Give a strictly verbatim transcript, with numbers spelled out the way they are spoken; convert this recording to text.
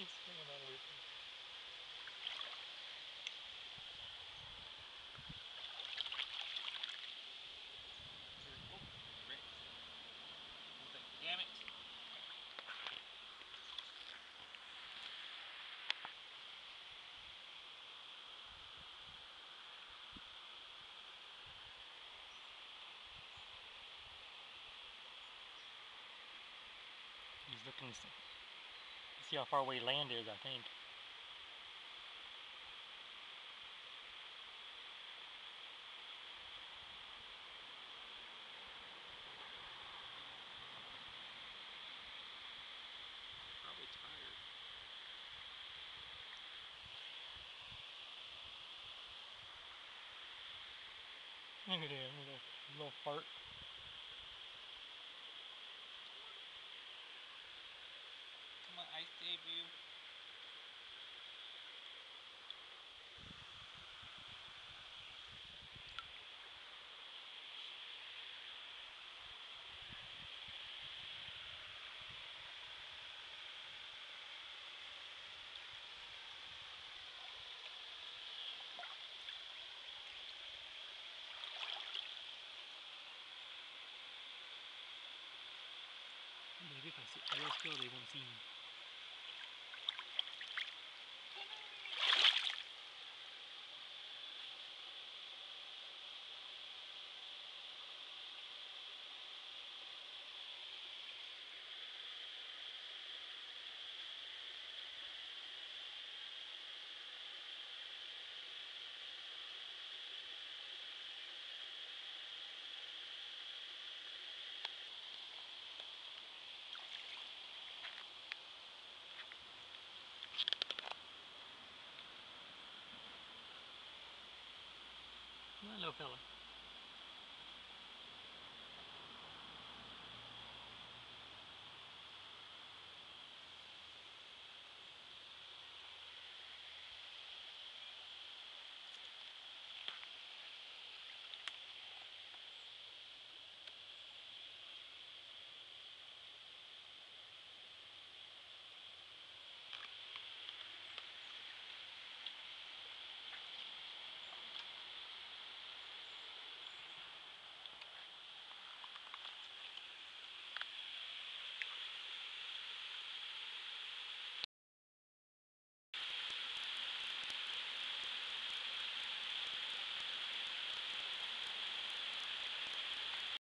He's swinging all the way through. Oh, wrecked. He's like, damn it. He's looking to see how far away land is, I think. Probably tired. Look at him, little, little fart. Come on, ice debut. Maybe if I sit real still, they won't see me. Come on, little fella.